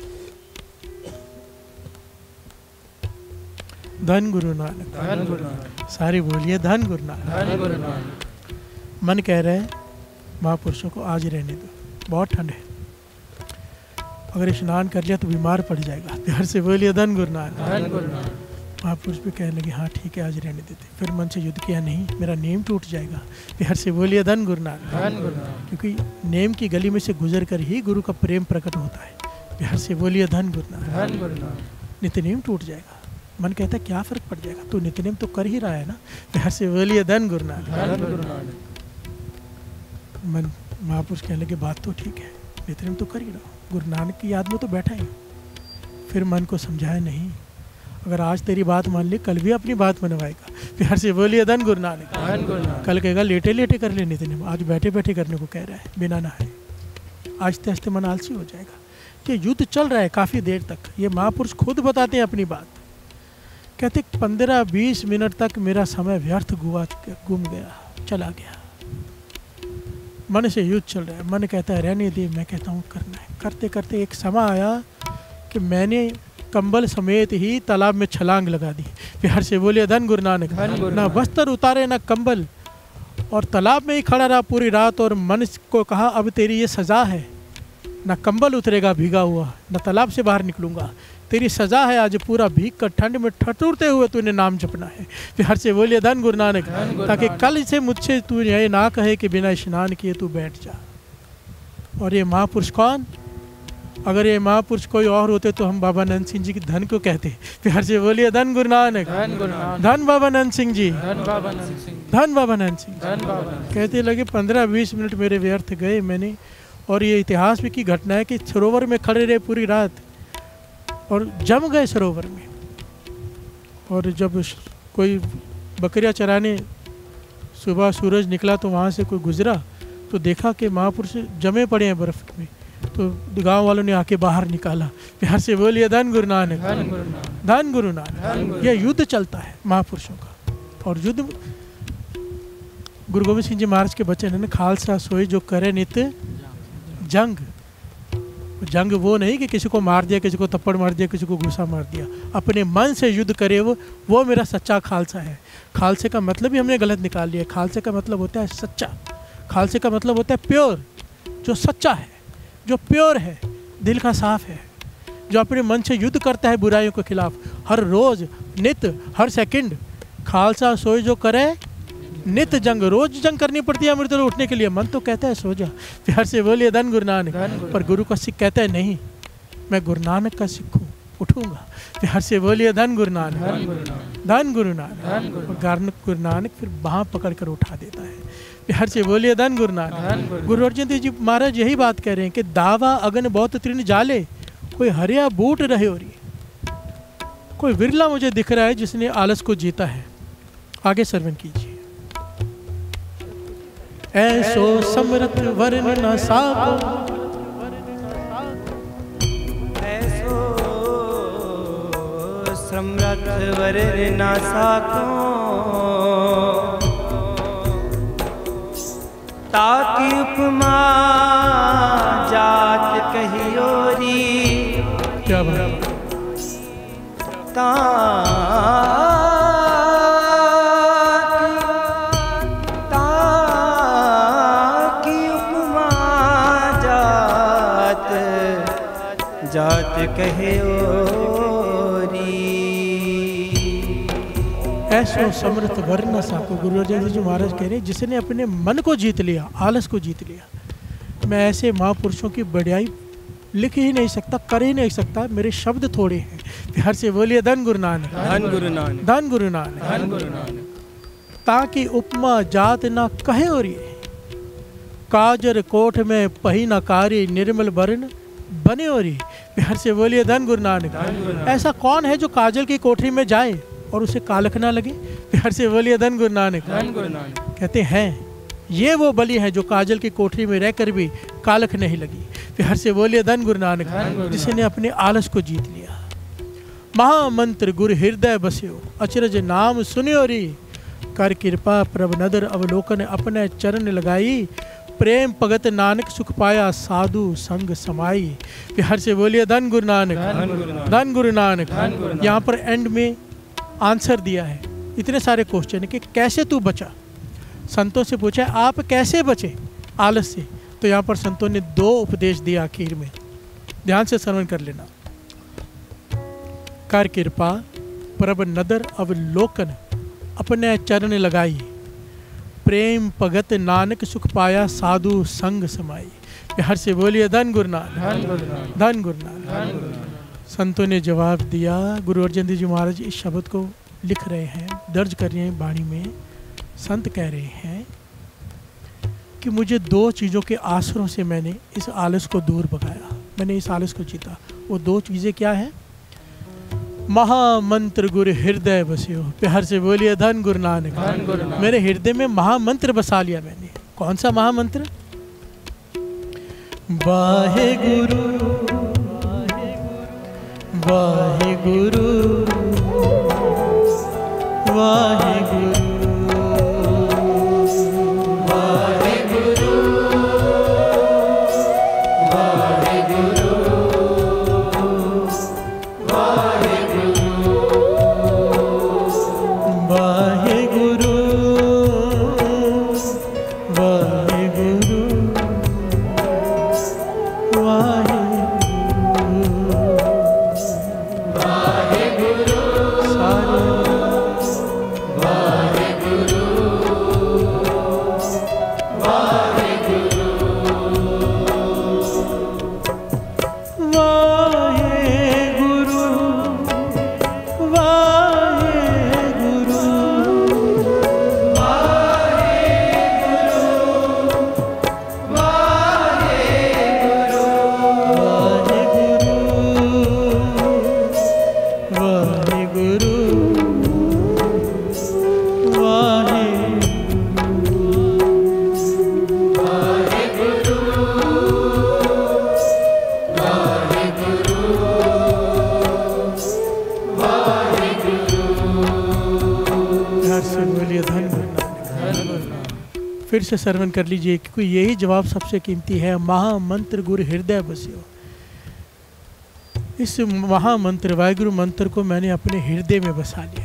धन गुरु नानक। सारी बोलिए धन गुरु नानक। मन कह रहे हैं महापुरुषों को आज रहने दो, बहुत ठंड है, अगर स्नान कर लिया तो बीमार पड़ जाएगा। प्यार से बोलिए धन गुरु नानक। महापुरुष भी कहने लगे हाँ ठीक है आज रहने देते। फिर मन से युद्ध किया, नहीं मेरा नेम टूट जाएगा। प्यार से बोलिए धन गुरु नानक। क्योंकि नेम की गली में से गुजर कर ही गुरु का प्रेम प्रकट होता है। बिहार से बोलिए धन गुरु नानक। धन गुरु नानक। नित्यनेम टूट जाएगा। मन कहता है क्या फ़र्क पड़ जाएगा, तू नित्यनेम तो कर ही रहा है ना। बिहार से बोलिए धन गुरु नानक। धन गुरु नानक। मन महापुरुष कहने लगे बात तो ठीक है, नित्यनेम तो कर ही रहा हूँ, गुरु नानक की याद में तो बैठा ही हूँ। फिर मन को समझाया नहीं, अगर आज तेरी बात मान ली कल भी अपनी बात मनवाएगा। बिहार से बोलिए धन गुरु नानक। धन गुरु नानक। कल कहेगा लेटे लेटे कर ले नित्यनेम, आज बैठे बैठे करने को कह रहा है बिना नहाए। आस्ते आस्ते मन आलसी हो जाएगा। ये युद्ध चल रहा है काफ़ी देर तक। ये महापुरुष खुद बताते हैं अपनी बात। कहते 15-20 मिनट तक मेरा समय व्यर्थ गुम गया, चला गया। मन से युद्ध चल रहा है। मन कहता है रहने दे, मैं कहता हूँ करना है। करते करते एक समय आया कि मैंने कंबल समेत ही तालाब में छलांग लगा दी। बिहार से बोलिए धन गुरु नानक। ना वस्त्र उतारे ना कंबल, और तालाब में ही खड़ा रहा पूरी रात। और मन को कहा अब तेरी ये सज़ा है, ना कंबल उतरेगा भीगा हुआ, ना तालाब से बाहर निकलूंगा। तेरी सज़ा है, आज पूरा भीग कर ठंड में ठठुरते हुए तूने नाम जपना है। बिहार से बोलिए धन गुरु नानक। ताकि कल से मुझसे तू ये ना कहे कि बिना स्नान किए तू बैठ जा। और ये महापुरुष कौन? अगर ये महापुरुष कोई और होते तो हम बाबा नंद सिंह जी की धन को कहते। बिहार से बोलिए धन गुरु नानक। धन बाबा नंद सिंह जी। धन बाबा नंद सिंह। धन बाबा नंद सिंह। धन बाबा। कहते लगे 15-20 मिनट मेरे व्यर्थ गए मैंने। और ये इतिहास में की घटना है कि सरोवर में खड़े रहे पूरी रात और जम गए सरोवर में। और जब कोई बकरियां चराने सुबह सूरज निकला तो वहाँ से कोई गुजरा तो देखा कि महापुरुष जमे पड़े हैं बर्फ़ में। तो गांव वालों ने आके बाहर निकाला। बिहार से बोलिए धन गुरु नानक। धन गुरु नानक। यह युद्ध चलता है महापुरुषों का। और युद्ध गुरु गोविंद सिंह जी महाराज के वचन है ना, खालसा सोई जो करे नित्य जंग। जंग वो नहीं कि किसी को मार दिया, किसी को थप्पड़ मार दिया, किसी को घुसा मार दिया। अपने मन से युद्ध करे वो मेरा सच्चा खालसा है। खालसे का मतलब ही हमने गलत निकाल लिया। खालसे का मतलब होता है सच्चा। खालसे का मतलब होता है प्योर, जो सच्चा है, जो प्योर है, दिल का साफ है, जो अपने मन से युद्ध करता है बुराइयों के खिलाफ हर रोज नित्य हर सेकंड। खालसा सोई जो करे नित्य जंग। रोज जंग करनी पड़ती है अमृत उठने के लिए। मन तो कहता है सो जा। प्यार से बोलिए धन गुरु नानक। पर गुरु का सिख कहता है नहीं, मैं गुरु नानक का सिख हूँ, उठूंगा। प्यार से बोलिए धन गुरु नानक। धन गुरु नानक। गुरु नानक फिर बाँह पकड़ कर उठा देता है। प्यार से बोलिए धन गुरु नानक। गुरु अर्जन देव जी महाराज यही बात कह रहे हैं कि दावा अगन बहुत तृण जाले, कोई हरिया बूट रहे हो रही। कोई विरला मुझे दिख रहा है जिसने आलस को जीता है। आगे श्रवण कीजिए। ऐसो समर्थ वर्ण न साको, ऐसो समर्थ वर्ण न साको, ताकि उपमा जात कहियोरी। क्या बात। जात कहे ओरी। ऐसो समर्थ वर्ण साको। गुरु अर्जन देव जी महाराज कह रहे हैं जिसने अपने मन को जीत लिया, आलस को जीत लिया। मैं ऐसे महापुरुषों की बढ़ियाई लिख ही नहीं सकता, कर ही नहीं सकता, मेरे शब्द थोड़े हैं। प्यार से बोलिए धन गुरु नानक। धन गुरु नानक। धन गुरु नानक। धन गुरु नानक। ताकि उपमा जात ना कहे ओरी, काजर कोठ में पही न कारी, निर्मल वर्ण बने ओरी। प्यार से बोलिए धन गुरु नानक। ऐसा कौन है जो काजल की कोठरी में जाए और उसे कालख ना लगे? प्यार से बोलिए धन गुरु नानक। धन गुरु नानक। कहते हैं ये वो बलि है जो काजल की कोठरी में रहकर भी कालख नहीं लगी। प्यार से बोलिए धन गुरु नानक, जिसने अपने आलस को जीत लिया। महामंत्र गुरु हृदय बस्यो, अचरज नाम सुनियो री। कर कृपा प्रभ नदर अवलोकन, अपने चरण लगाई। प्रेम भगत नानक सुख पाया, साधु संग समाई। प्यार से बोलिए धन गुरु नानक। धन गुरु नानक। यहाँ पर एंड में आंसर दिया है। इतने सारे क्वेश्चन कि कैसे तू बचा। संतों से पूछा आप कैसे बचे आलस से, तो यहाँ पर संतों ने 2 उपदेश दिया आखिर में। ध्यान से श्रवण कर लेना। कर कृपा प्रभ नदर अवलोकन, अपने चरण लगाई। प्रेम भगत नानक सुख पाया, साधु संग समाई। प्यार से बोलिए धन गुरु नानक, धन गुरु नानक, धन गुरु नानक। धन गुरु नानक। संतों ने जवाब दिया। गुरु अर्जन देव जी महाराज इस शब्द को लिख रहे हैं, दर्ज कर रहे हैं वाणी में। संत कह रहे हैं कि मुझे दो चीज़ों के आसरों से मैंने इस आलस को दूर भगाया, मैंने इस आलस को जीता। वो दो चीज़ें क्या हैं? महामंत्र गुरु हृदय बसियो, प्यार से बोलिए धन गुरु नानक, धन गुरु नानक। मेरे हृदय में महामंत्र बसा लिया मैंने। कौन सा महामंत्र? वाहे गुरु वाहे गुरु वाहे गुरु वाहे गुरु वाहे गुरु वाहे गुरु वाहे गुरु वाहे गुरु वाहे फिर से श्रवण कर लीजिए, क्योंकि यही जवाब सबसे कीमती है। महामंत्र गुरु हृदय बसियो। इस महामंत्र वाहिगुरु मंत्र को मैंने अपने हृदय में बसा लिया,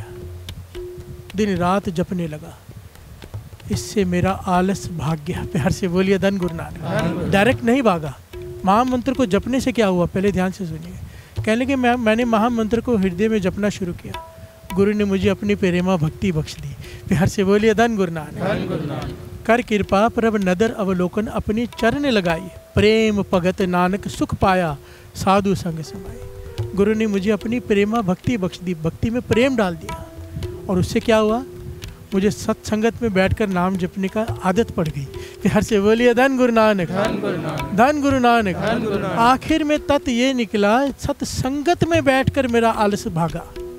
दिन रात जपने लगा। इससे मेरा आलस भाग गया। प्यार से बोलिए धन गुरु नानक। डायरेक्ट नहीं भागा। महामंत्र को जपने से क्या हुआ, पहले ध्यान से सुनिए। कहने लगे मैंने महामंत्र को हृदय में जपना शुरू किया, गुरु ने मुझे अपनी प्रेमा भक्ति बख्श दी। प्यार से बोलिए धन गुरु नानक। कर कृपा प्रभ नदर अवलोकन अपनी चरण लगाई, प्रेम भगत नानक सुख पाया साधु संग समाई। गुरु ने मुझे अपनी प्रेमा भक्ति बख्श दी, भक्ति में प्रेम डाल दिया। और उससे क्या हुआ, मुझे सत्संगत में बैठकर नाम जपने का आदत पड़ गई। प्यार से बोलिए धन गुरु नानक, धन गुरु नानक। आखिर में तत् ये निकला, सत्संगत में बैठकर मेरा आलस भागा।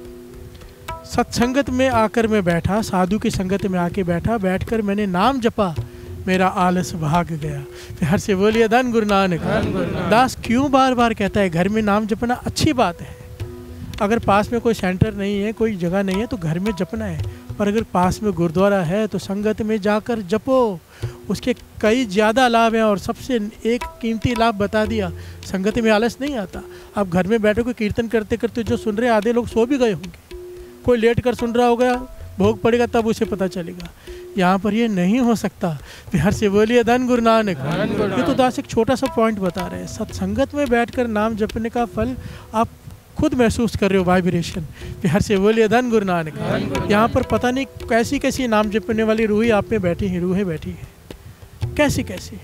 सत्संगत में आकर मैं बैठा, साधु की संगत में आके बैठा, बैठकर मैंने नाम जपा, मेरा आलस भाग गया। प्यार से बोलिए धन गुरु नानक। दास क्यों बार बार कहता है घर में नाम जपना अच्छी बात है। अगर पास में कोई सेंटर नहीं है, कोई जगह नहीं है तो घर में जपना है, पर अगर पास में गुरुद्वारा है तो संगत में जाकर जपो। उसके कई ज़्यादा लाभ हैं और सबसे एक कीमती लाभ बता दिया, संगत में आलस नहीं आता। आप घर में बैठो, कोई कीर्तन करते करते जो सुन रहे आधे लोग सो भी गए होंगे, कोई लेट कर सुन रहा होगा, भोग पड़ेगा तब उसे पता चलेगा। यहाँ पर ये नहीं हो सकता। प्यार से बोलिए धन गुरु नानक। ये तो दास एक छोटा सा पॉइंट बता रहे हैं। सत्संगत में बैठकर नाम जपने का फल आप खुद महसूस कर रहे हो, वाइब्रेशन। प्यार से बोलिए धन गुरु नानक। यहाँ पर पता नहीं कैसी कैसी नाम जपने वाली रूहें आप में बैठी हैं, रूहें बैठी हैं, कैसी कैसी।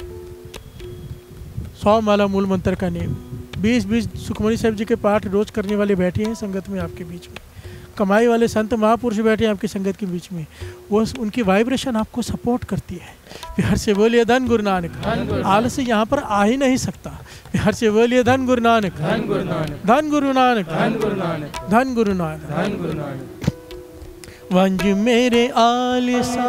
100 माला मूल मंत्र का नेम, 20 सुखमनी साहिब जी के पाठ रोज करने वाले बैठे हैं संगत में आपके बीच में। कमाई वाले संत महापुरुष बैठे हैं आपकी संगत के बीच में, वो उनकी वाइब्रेशन आपको सपोर्ट करती है। प्यार से बोलिए धन गुरु नानक। आलस यहाँ पर आ ही नहीं सकता। प्यार से बोलिए धन गुरु नानक, धन गुरु नानक, धन गुरु नानक, धन गुरु नानक, धन गुरु नानक, धन गुरु नानक। वंज मेरे आलिसा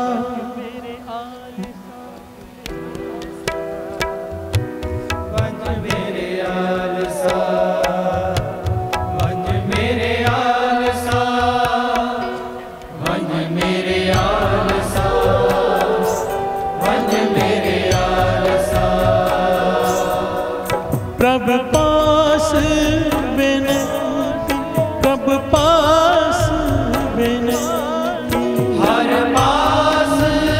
प्रभ पास बिनती, प्रभ पास बिनती, हर पास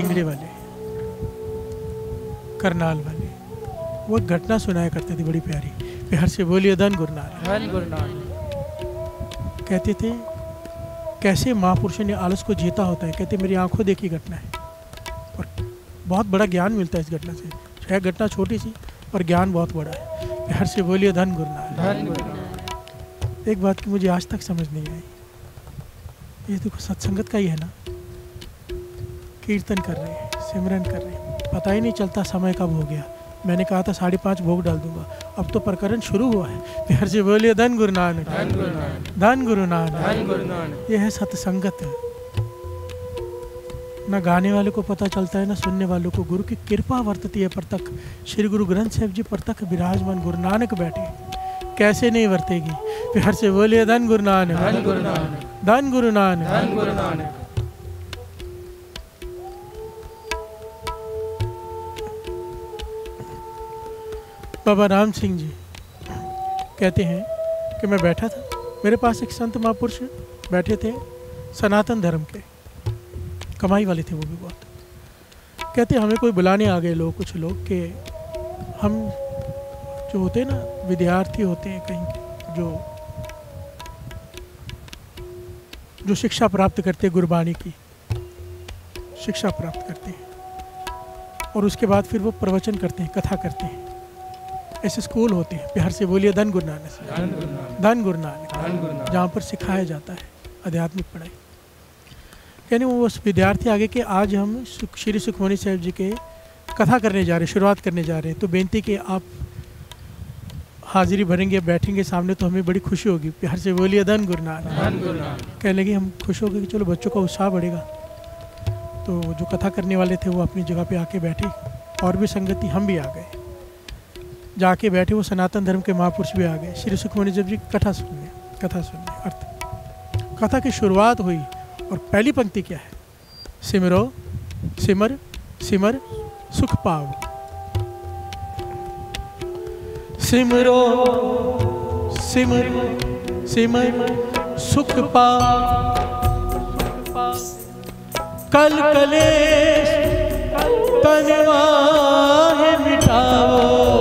टिंगड़े वाले, करनाल वाले, वो एक घटना सुनाया करते थे बड़ी प्यारी। प्यार से बोलिए धन गुरु नानक। धन गुरु नानक। कहते थे कैसे महापुरुषों ने आलस को जीता होता है। कहते मेरी आंखों देखी घटना है और बहुत बड़ा ज्ञान मिलता है इस घटना से। शायद घटना छोटी सी और ज्ञान बहुत बड़ा है। प्यार से बोलिए धन गुरु नानक। धन गुरु नानक। एक बात की मुझे आज तक समझ नहीं आई, ये देखो सत्संगत का ही है ना, कीर्तन कर रहे हैं, सिमरन कर रहे हैं, पता ही नहीं चलता समय कब हो गया। मैंने कहा था 5:30 भोग डाल दूंगा, अब तो प्रकरण शुरू हुआ है। प्यार से बोलिए धन गुरु नानक। धन गुरु नानक। धन गुरु नानक। धन गुरु नानक। ये है सत्संगत। न गाने वाले को पता चलता है, न सुनने वालों को। गुरु की कृपा वर्तती है परतक। श्री गुरु ग्रंथ साहिब जी परतक विराजमान गुरु नानक बैठे, कैसे नहीं वर्तेगी। प्यार से बोलिए धन गुरु नानक। धन गुरु नानक। धन गुरु नानक। धन गुरु नानक। बाबा राम सिंह जी कहते हैं कि मैं बैठा था, मेरे पास एक संत महापुरुष बैठे थे, सनातन धर्म के, कमाई वाले थे वो भी बहुत। कहते हमें कोई बुलाने आ गए लोग, कुछ लोग, कि हम जो होते हैं ना विद्यार्थी होते हैं कहीं के, जो शिक्षा प्राप्त करते हैं, गुरबाणी की शिक्षा प्राप्त करते हैं और उसके बाद फिर वो प्रवचन करते हैं, कथा करते हैं। ऐसे स्कूल होते हैं। प्यार से बोलिए धन गुरु नानक। धन गुरु नानक। धन गुरु नानक। धन गुरु नानक। जहाँ पर सिखाया जाता है आध्यात्मिक पढ़ाई। यानी वो उस विद्यार्थी आगे कि आज हम श्री सुखमनी साहिब जी के कथा करने जा रहे हैं, शुरुआत करने जा रहे हैं, तो बेनती कि आप हाजिरी भरेंगे, बैठेंगे सामने, तो हमें बड़ी खुशी होगी। प्यार से बोलिए धन गुरु नानक। धन गुरु नानक। कहने लगे हम खुश हो गए कि चलो बच्चों का उत्साह बढ़ेगा। तो जो कथा करने वाले थे वो अपनी जगह पे आके बैठे, और भी संगति, हम भी आ गए, जाके बैठे। वो सनातन धर्म के महापुरुष भी आ गए, श्री सुखमनी साहिब जी कथा सुनने अर्थ। कथा की शुरुआत हुई और पहली पंक्ति क्या है? सिमरो सिमर सिमर सुख पाओ। सिमरो सिमर सिमर सुख पाओ। कल कलेश तनवाहे मिटाओ।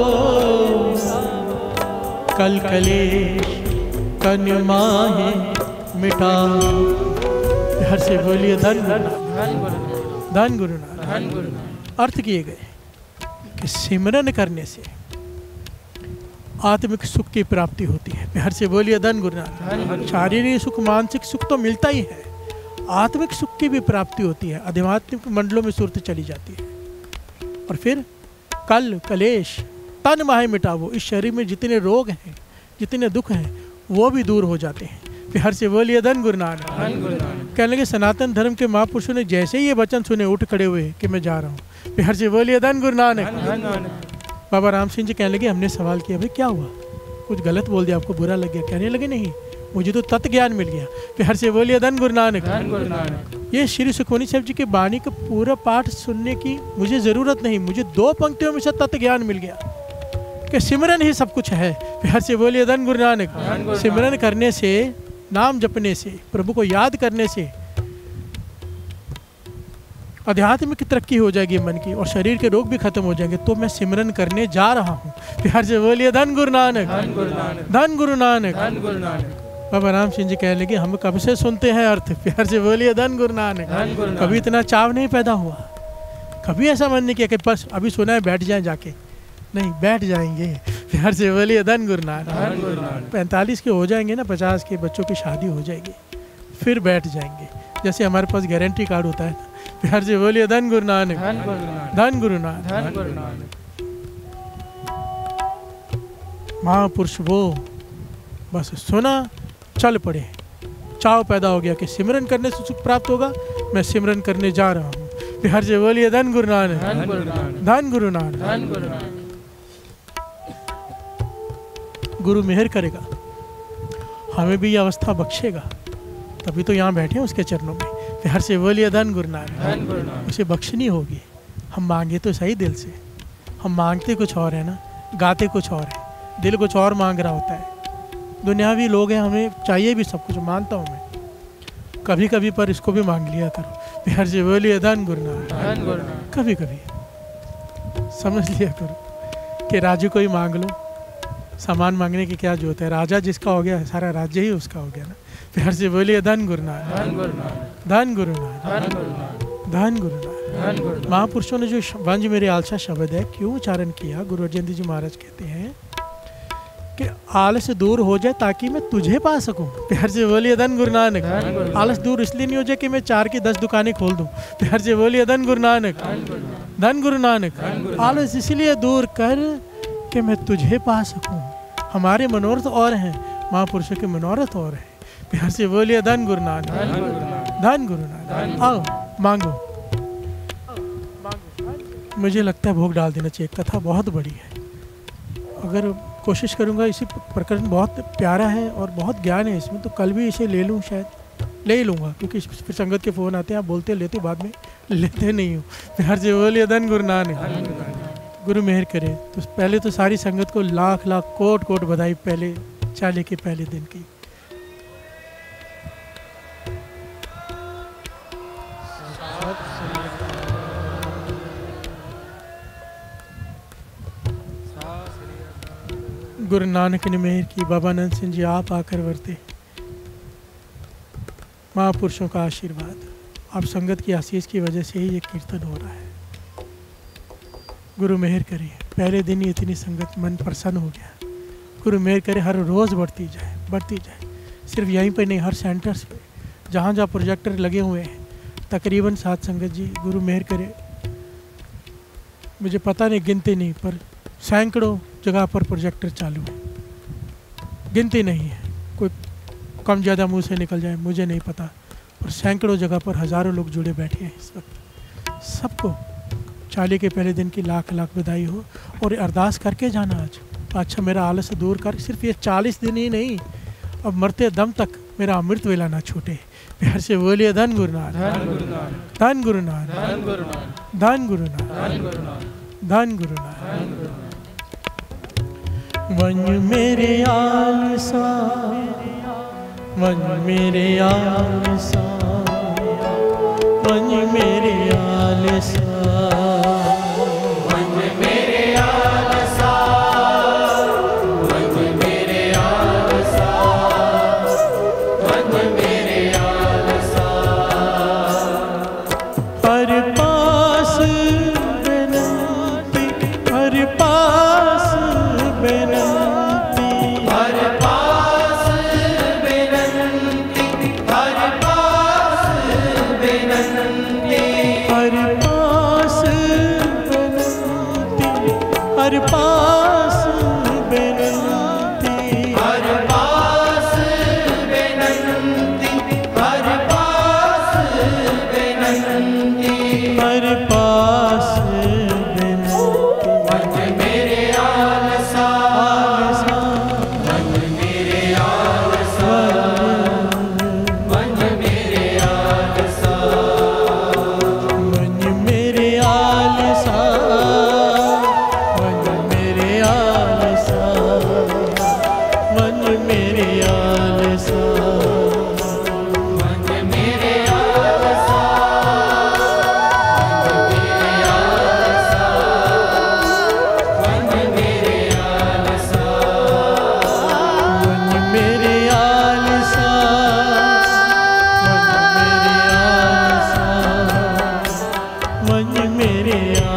कल कलेश तनवाहे मिटाओ। हर से बोलिए धन गुरु नानक। धन गुरु नानक। धन गुरु नानक। अर्थ किए गए कि सिमरन करने से आत्मिक सुख की प्राप्ति होती है। प्यार से बोलिए धन गुरु नानक। शारीरिक सुख, मानसिक सुख तो मिलता ही है, आत्मिक सुख की भी प्राप्ति होती है। आध्यात्मिक मंडलों में सुरत चली जाती है। और फिर कल कलेश तन माहे मिटाओ। इस शरीर में जितने रोग हैं, जितने दुख हैं, वो भी दूर हो जाते हैं। प्यार से बोलिए धन गुरु नानक। कहने लगे सनातन धर्म के महापुरुषों ने जैसे ही ये वचन सुने, उठ खड़े हुए कि मैं जा रहा हूँ। प्यार से बोलिए धन गुरु नानक। बाबा राम सिंह जी कहने लगे हमने सवाल किया, भाई क्या हुआ, कुछ गलत बोल दिया, आपको बुरा लग गया? कहने लगे नहीं, मुझे तो तत्व ज्ञान मिल गया। प्यार से बोलिए धन गुरु नानक। ये श्री सुखमनी साहिब जी की वाणी का पूरा पाठ सुनने की मुझे ज़रूरत नहीं, मुझे 2 पंक्तियों में से तत्व ज्ञान मिल गया कि सिमरन ही सब कुछ है। प्यार से बोलिए धन गुरु नानक। सिमरन करने से, नाम जपने से, प्रभु को याद करने से आध्यात्मिक तरक्की हो जाएगी मन की, और शरीर के रोग भी खत्म हो जाएंगे। तो मैं सिमरन करने जा रहा हूँ। प्यार से बोलिए धन गुरु नानक। धन गुरु नानक। बाबा राम सिंह जी कहने लगे हम कब से सुनते हैं अर्थ। प्यार से बोलिए धन गुरु नानक। कभी इतना चाव नहीं पैदा हुआ, कभी ऐसा मन नहीं किया कि बस अभी सुना है बैठ जाए जाके, नहीं बैठ जाएंगे। प्यार से बोलिए धन गुरु नानक। 45 के हो जाएंगे ना, 50 के बच्चों की शादी हो जाएगी, फिर बैठ जाएंगे, जैसे हमारे पास गारंटी कार्ड होता है। प्यार से बोलिए धन गुरु नानक। धन गुरु नानक। महापुरुष वो बस सुना, चल पड़े, चाव पैदा हो गया कि सिमरन करने से सुख प्राप्त होगा, मैं सिमरन करने जा रहा हूँ। प्यार से बोलिए धन गुरु नानक। धन गुरु नानक। गुरु मेहर करेगा, हमें भी ये अवस्था बख्शेगा, तभी तो यहाँ बैठे हैं उसके चरणों में। प्यार से बोलिए धन गुरु नानक। उसे बख्शनी होगी। हम मांगे तो सही दिल से, हम मांगते कुछ और है ना, गाते कुछ और है, दिल कुछ और मांग रहा होता है। दुनियावी लोग हैं, हमें चाहिए भी सब कुछ, मानता हूँ मैं, कभी कभी, पर इसको भी मांग लिया करो। प्यार से बोलिए धन गुरु नानक। धन गुरु नानक। कभी कभी समझ लिया करो कि राजू को ही मांग लो, सामान मांगने की क्या जरूरत है, राजा जिसका हो गया सारा राज्य ही उसका हो गया ना। प्यार से बोलिए धन गुरु नानक। धन गुरु नानक। धन गुरु नानक। धन गुरु नानक। धन गुरु नानक। धन गुरु नानक। महापुरुषों ने जो वंज मेरे आलसा शब्द है क्यों उच्चारण किया, गुरु अर्जन देव जी महाराज कहते हैं कि आलस दूर हो जाए ताकि मैं तुझे पा सकूं। प्यार से बोलिए धन गुरु नानक। धन गुरु नानक। आलस दूर इसलिए नहीं हो जाए कि मैं 4 की 10 दुकानें खोल दूं। प्यार से बोलिए धन गुरु नानक। धन गुरु नानक। धन गुरु नानक। धन गुरु आलस इसलिए दूर कर कि मैं तुझे पा सकूं। हमारे मनोरथ और हैं, महापुरुषों के मनोरथ और हैं। प्यार से बोलिए धन गुरु नानक। धन गुरु नानक। धन गुरु नानक। आओ मांगो। मुझे लगता है भोग डाल देना चाहिए, कथा बहुत बड़ी है। अगर कोशिश करूंगा, इसी प्रकरण बहुत प्यारा है और बहुत ज्ञान है इसमें, तो कल भी इसे ले लूं, शायद ले ही लूँगा, क्योंकि फिर संगत के फ़ोन आते हैं, आप बोलते लेते हो, बाद में लेते नहीं हो। प्यार से बोलिए धन गुरु नानक। गुरु मेहर करे। तो पहले तो सारी संगत को लाख लाख कोट कोट बधाई पहले चाले के पहले दिन की। गुरु नानक ने मेहर की, बाबा नंद सिंह जी आप आकर वर्ते, महापुरुषों का आशीर्वाद, आप संगत की आशीष की वजह से ही ये कीर्तन हो रहा है। गुरु मेहर करे, पहले दिन ही इतनी संगत, मन प्रसन्न हो गया। गुरु मेहर करे, हर रोज़ बढ़ती जाए, बढ़ती जाए। सिर्फ यहीं पर नहीं, हर सेंटर्स पे जहाँ जहाँ प्रोजेक्टर लगे हुए हैं, तकरीबन 7 संगत जी। गुरु मेहर करे, मुझे पता नहीं, गिनती नहीं, पर सैकड़ों जगह पर प्रोजेक्टर चालू है, गिनती नहीं है, कोई कम ज़्यादा मुंह से निकल जाए मुझे नहीं पता, और सैकड़ों जगह पर हज़ारों लोग जुड़े बैठे हैं इस वक्त। सबको चालीहे के पहले दिन की लाख लाख बधाई हो, और अरदास करके जाना आज, अच्छा मेरा आलस दूर कर। सिर्फ ये 40 दिन ही नहीं, अब मरते दम तक मेरा अमृत वेला ना छूटे। प्यार से बोलिए धन गुरु नानक। धन गुरु नानक। धन गुरु नानक। धन गुरु नानक। धन गुरु नानक। वंज मेरे आलसा, वंज मेरे आलसा, वंज मेरे आलसा, वंज मेरे आलसा, वंज मेरे आलसा, वंज मेरे आलसा। हर पास बेनती, हर पास बेनती, हर पास बेनती, हर पास बेनती, हर पास बेनती, हर पास बेनती, हर पास बेनती, हर पास बेनती। हर पास बेनती। वंज मेरे आलसा, वंज मेरे आलसा, वंज मेरे आलसा। वंज मेरे आलसा, वंज मेरे आलसा, वंज मेरे आलसा, वंज मेरे आलसा, वंज मेरे आलसा, वंज मेरे आलसा, वंज मेरे आलसा, वंज मेरे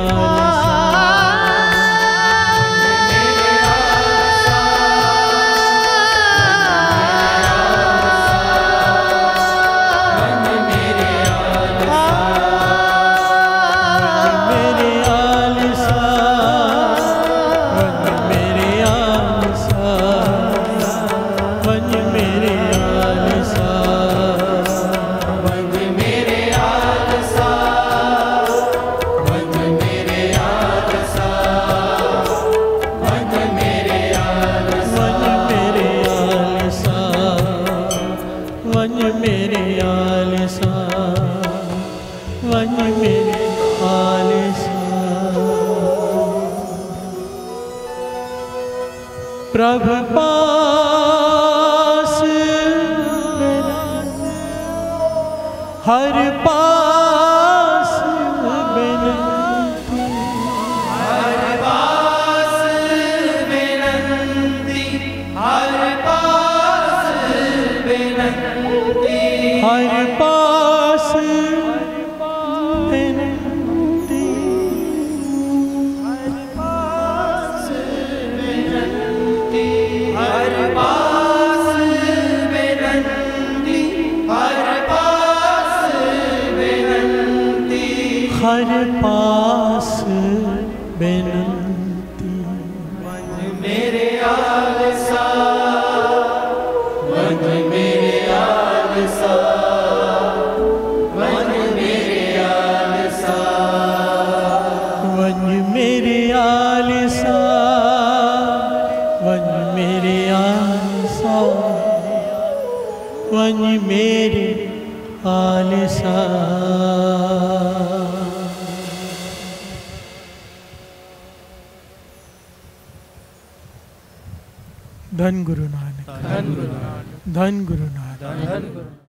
प्रभु पास मेरा, हर पास हर पास विनती, हर पास विनती, हर पास विनती, हर पास विनती, हर पास विनती। मेरे आलसा, मन मेरे आलसा, मन मेरे आलसा, वंज मेरे आलसा, वंज मेरे आलसा, वंज मेरे आलसा। धन गुरु नानक, धन गुरु नानक, धन गुरु नानक। धन गुरु